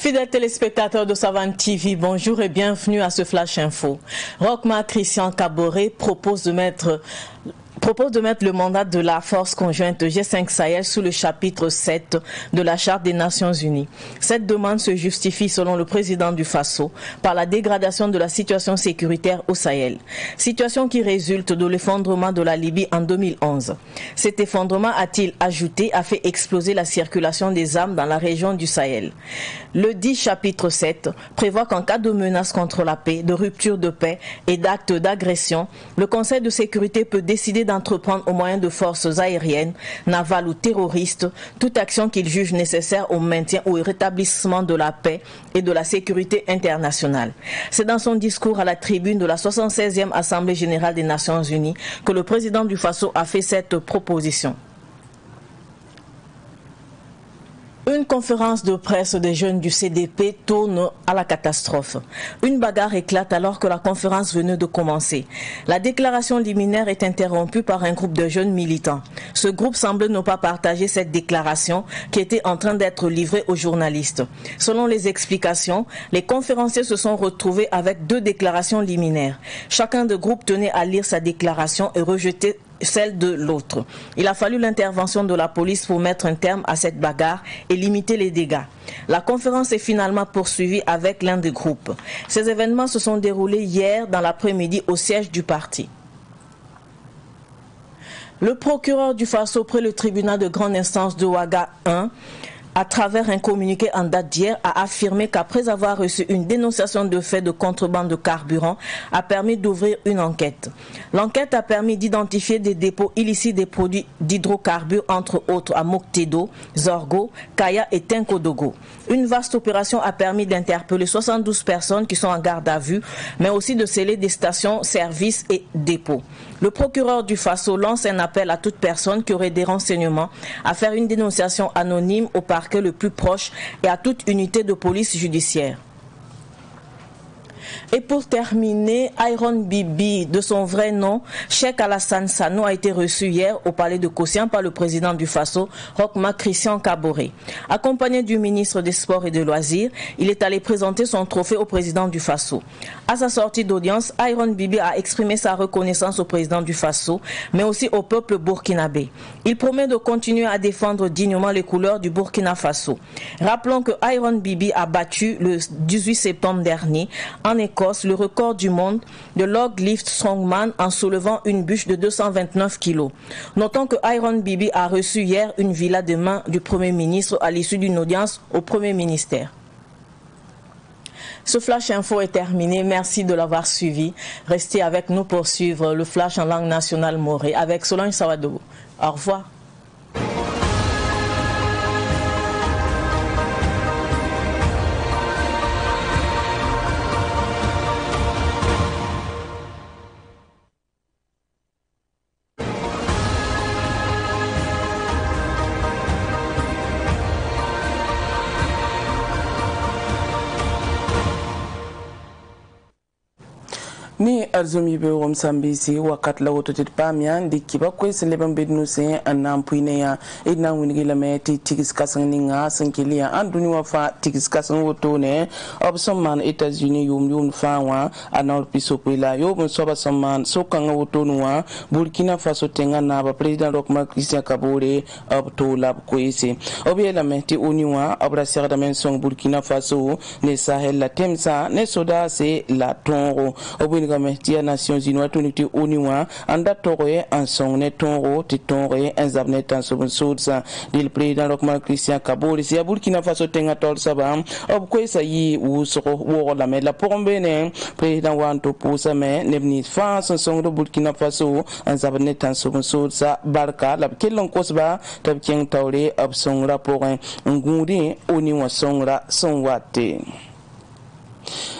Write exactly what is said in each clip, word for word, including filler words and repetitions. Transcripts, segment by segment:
Fidèles téléspectateurs de Savane T V, bonjour et bienvenue à ce Flash Info. Roch-Marc Christian Kaboré propose de mettre propose de mettre le mandat de la force conjointe G cinq Sahel sous le chapitre sept de la Charte des Nations Unies. Cette demande se justifie, selon le président du Faso, par la dégradation de la situation sécuritaire au Sahel. Situation qui résulte de l'effondrement de la Libye en deux mille onze. Cet effondrement, a-t-il ajouté, a fait exploser la circulation des armes dans la région du Sahel. Le dit chapitre sept prévoit qu'en cas de menace contre la paix, de rupture de paix et d'actes d'agression, le Conseil de sécurité peut décider d'entreprendre au moyen de forces aériennes, navales ou terroristes toute action qu'il juge nécessaire au maintien ou au rétablissement de la paix et de la sécurité internationale. C'est dans son discours à la tribune de la soixante-seizième Assemblée générale des Nations unies que le président du Faso a fait cette proposition. Une conférence de presse des jeunes du C D P tourne à la catastrophe. Une bagarre éclate alors que la conférence venait de commencer. La déclaration liminaire est interrompue par un groupe de jeunes militants. Ce groupe semble ne pas partager cette déclaration qui était en train d'être livrée aux journalistes. Selon les explications, les conférenciers se sont retrouvés avec deux déclarations liminaires. Chacun de groupe tenait à lire sa déclaration et rejeter celle de l'autre. Il a fallu l'intervention de la police pour mettre un terme à cette bagarre et limiter les dégâts. La conférence est finalement poursuivie avec l'un des groupes. Ces événements se sont déroulés hier dans l'après-midi au siège du parti. Le procureur du Faso près le tribunal de grande instance de Ouaga un, à travers un communiqué en date d'hier, a affirmé qu'après avoir reçu une dénonciation de fait de contrebande de carburant, a permis d'ouvrir une enquête. L'enquête a permis d'identifier des dépôts illicites des produits d'hydrocarbures, entre autres à Moktedo, Zorgo, Kaya et Tenkodogo. Une vaste opération a permis d'interpeller soixante-douze personnes qui sont en garde à vue, mais aussi de sceller des stations, services et dépôts. Le procureur du Faso lance un appel à toute personne qui aurait des renseignements à faire une dénonciation anonyme au parquet le plus proche et à toute unité de police judiciaire. Et pour terminer, Iron Bibi, de son vrai nom, Cheikh Alassane Sano, a été reçu hier au palais de Kossian par le président du Faso, Roch-Marc Christian Kaboré. Accompagné du ministre des Sports et des Loisirs, il est allé présenter son trophée au président du Faso. À sa sortie d'audience, Iron Bibi a exprimé sa reconnaissance au président du Faso, mais aussi au peuple burkinabé. Il promet de continuer à défendre dignement les couleurs du Burkina Faso. Rappelons que Iron Bibi a battu le dix-huit septembre dernier en Écosse le record du monde de log lift strongman en soulevant une bûche de deux cent vingt-neuf kilos. Notons que Iron Bibi a reçu hier une villa de main du Premier ministre à l'issue d'une audience au Premier ministère. Ce Flash Info est terminé. Merci de l'avoir suivi. Restez avec nous pour suivre le Flash en langue nationale morée avec Solange Sawadou. Au revoir. Ni arzomi be wom sambisi wakat la woto tit pamian di kiba koy se lebam be no se anam puine ya edna wingi la meti tigis kasang ninga sankilia anduni wa fa tigis kasang woto ne obsom man États-Unis yum yum fa wa anor piso pela yo bon soba somman sokanga woto noa Burkina Faso tenga na ba president Roch-Marc Christian Kaboré ob to lab koyse obi la meti oniwa obra ser da men song Burkina Faso ne Sahel la temsa ne soda se la tonro obi Tia Nations Unies tuniti uniwa anda toroye en songne tonro ti tonre en zabne tan sobon sodsa dil président Roch-Marc Christian Kaboré si Burkina Faso tenga tol saba ob ko sa yi wusoko wo la me la pombene président wanto pousa me nebni France songdo Burkina Faso en zabne tan sobon sodsa barka la kelon kosba tab ken tawre ob songra pour un ngudi uniwa songra sonwate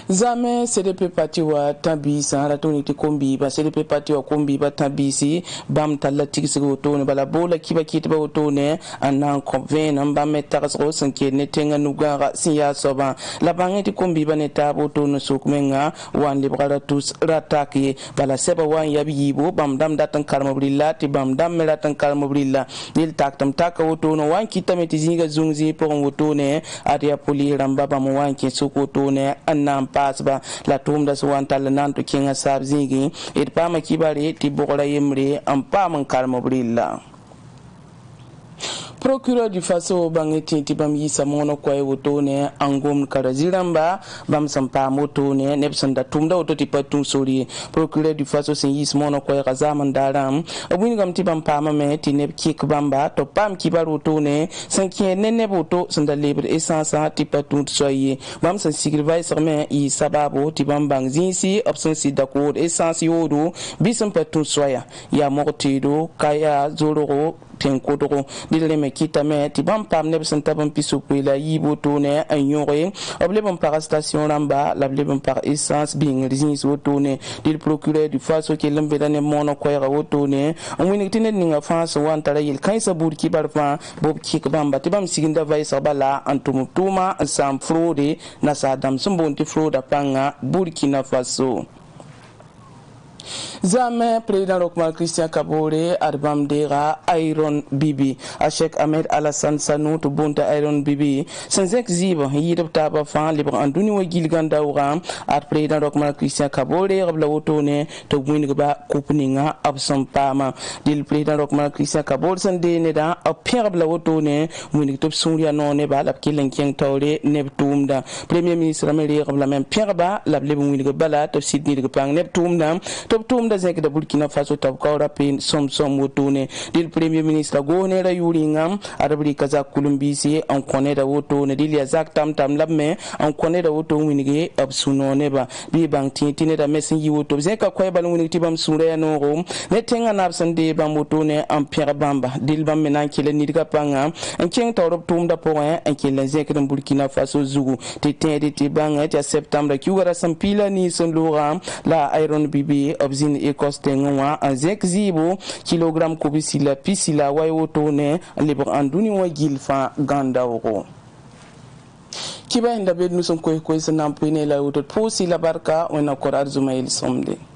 Zame C D P parti wa tabisa la toni ti kombi ba C D P parti wa kombi ba tabisi bam talla tigisi woto ne bala bola kiba kiti ba woto ne anan convene amba metagas ro sanke ne tenga nuga siya soba la bangi ti kombi ba ne tabo to no sukmenga wan libra tous rataki bala seba wan yabi yibo bam dam datan kalma brilla ti bam dam melatan kalma brilla nil taktam taka woto no wan kitame ti zinga zungzi pour woto ne adia poli ramba ba mo wan ki sukoto ne anan pasba la tumda suwanta la nanto kinga sabzingi et pa makibare ti bokora yemre am pa man kalma brilla. Procureur du Faso bangeti ti bam yisa mono kwa wotone angom karaziramba bam sampa motone nepsanda tumda ototi patun sori procureur du Faso sin yis mono kwa razaman daram obuni gam ti bam pama me ti neb kik bamba to pam kibar wotone sankie nene boto sanda libre essence ti patun soye bam san sigrivai serme i sababo ti bam bang zinsi option si d'accord essence yodo bisam patun soya ya mortido kaya zoloro ten kodoro dile me kita me ti bam pam ne bsen tabam pisu pela yibo to ne anyore oble bam par station ramba la ble bam par essence bing rizins woto ne dil procureur du Faso ke lembe dane mono ko ya woto ne amuni tine ninga France wan tara yel kaisa burki barfa bob kik bamba ti bam siginda vai sabala antum tuma sam fraude na sadam sumbonti fraude panga Burkina Faso. Zame président Rokmal Christian Kabore Arbam Dera Iron Bibi a Cheikh Ahmed Alassane Sanou to Bonta Iron Bibi sans exhibe yidab taba fan libre anduni wa gilganda uram at président Rokmal Christian Kabore rabla wotone to buin ba kupninga absam pama dil président Rokmal Christian Kabore sande ne da a pierre bla wotone munik top sunya no ne ba lab kilen keng tawre neptumda premier ministre ameli rabla même pierre ba lab lebu munik bala to sidni de pang neptumda top tum da zek da Burkina Faso tab kawra pin som som wotone dil premier ministre gone ra yuringam arabri kaza kulumbisi en connaît da wotone dil ya zak tam tam labme en connaît da woto winige absuno ne ba bi bang tintine da mesin yi woto zeka koy bal winige tibam sure no rom ne tenga na absande bam wotone en pierre bamba dil bam menan kile ni diga panga en keng tawrob tum da point en kile zek da Burkina Faso zugu te tede te banga ta septembre ki wara sampila ni son lora la Iron Bibi obzin e kostenga a zek zibo kilogram kubisila pisila way wotone libre anduni wa gilfa ganda oro kiba inda bed nusum koy koy sanam pene la wotot posi la barka wona korar zumail somde.